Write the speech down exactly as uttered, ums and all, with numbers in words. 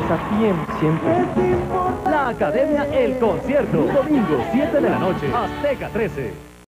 desafíen siempre. La Academia El Concierto, domingo siete de la noche, Azteca trece.